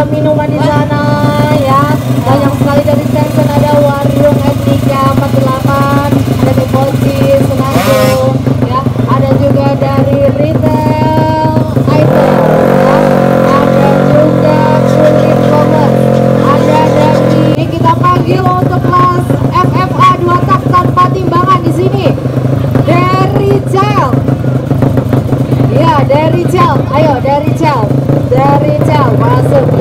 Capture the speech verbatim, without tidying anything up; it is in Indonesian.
ada minuman di sana ya. Banyak sekali dari stand ada warung Etika empat puluh delapan, ada Deposi, Senandung ya. Ada juga dari retail item ya. Ada juga kulit commerce. Ada dari ini kita panggil untuk kelas F F A dua tak tanpa timbangan di sini. Dari Child. Ya, dari Child. Ayo dari Child. Dari Child masuk.